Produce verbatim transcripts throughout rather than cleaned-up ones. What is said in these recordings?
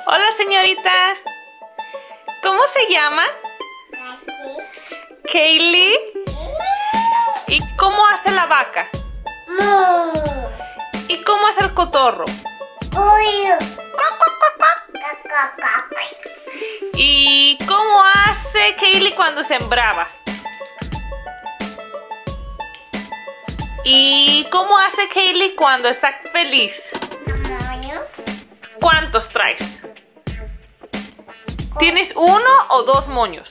Hola, señorita. ¿Cómo se llama? Kaylee. ¿Y cómo hace la vaca? ¿Y cómo hace el cotorro? ¿Y cómo hace Kaylee cuando se embrava? ¿Y cómo hace Kaylee cuando está feliz? ¿Cuántos traes? ¿Tienes uno o dos moños?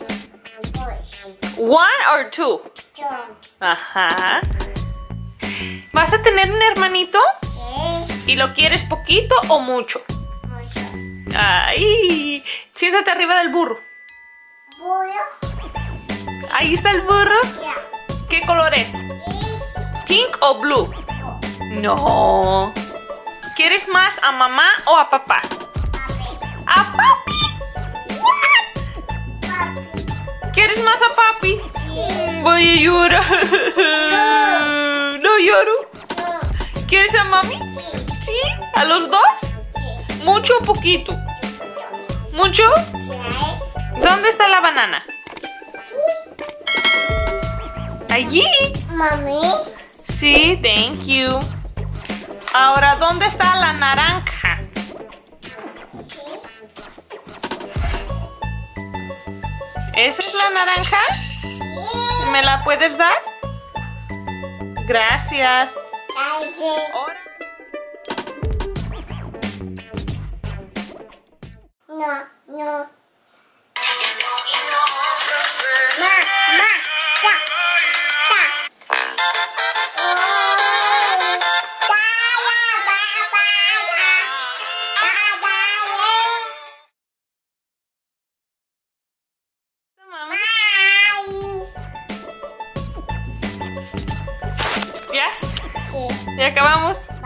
One or two? Ajá. ¿Vas a tener un hermanito? Sí. ¿Y lo quieres poquito o mucho? Mucho. Ay, siéntate arriba del burro. ¿Burro? Ahí está el burro. Ya. ¿Qué color es? ¿Pink o blue? No. ¿Quieres más a mamá o a papá? Papi. ¿A papi? Papi. ¿Quieres más a papi? Sí. Voy a llorar. No. No lloro. No. ¿Quieres a mami? Sí. ¿Sí? ¿A los dos? Sí. ¿Mucho o poquito? ¿Mucho? Sí. ¿Dónde está la banana? Allí. Mami. Sí, thank you. Ahora, ¿dónde está la naranja? ¿Esa es la naranja? ¿Me la puedes dar? Gracias. Ahora... No, no. Ma, ma, ta, ta. Mami. ¿Ya? Sí. ¿Ya acabamos?